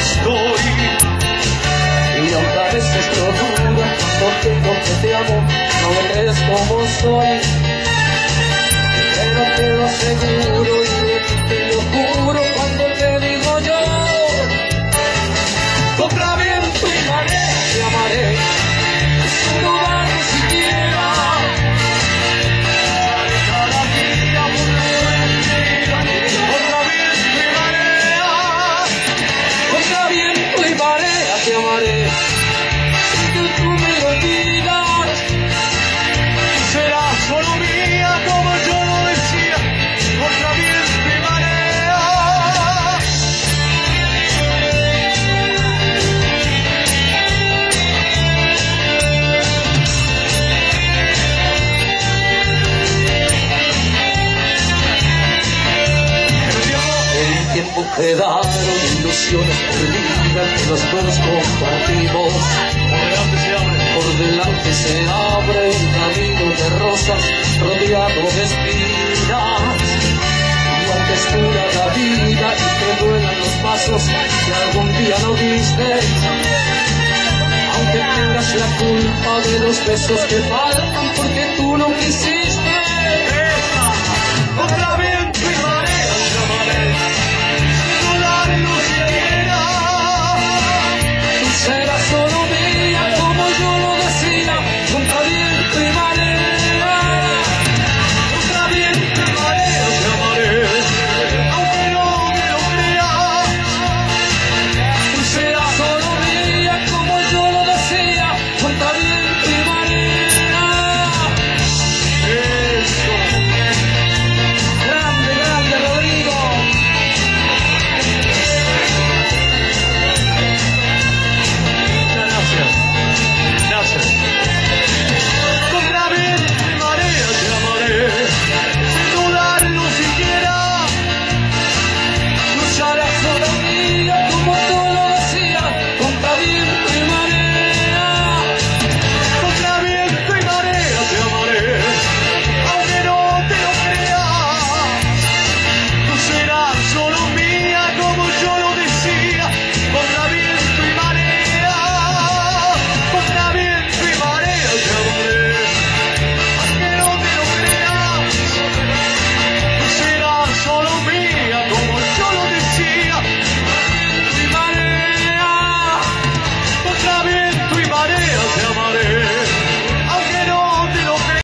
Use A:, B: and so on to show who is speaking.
A: estoy.
B: Y aunque a veces procuro, porque te amo, no me crees como soy. Pero te lo aseguro y de ti te lo juro cuando te digo yo. Contra viento y marea te amaré, sin dudar ni siquiera. Cada día contra viento y marea, contra viento y marea te amaré. Sin que tú me lo digas,
A: Será solo mía como yo lo decía, contra viento y marea.
B: el tiempo quedaron ilusiones perdidas que los dos compartimos. Por delante se abre un camino de rosas rodeado de espinas. Y aunque es dura la vida y te duelan los pasos que algún día no diste, aunque tengas la culpa de los besos que faltan porque tú no quisiste,
A: Contra viento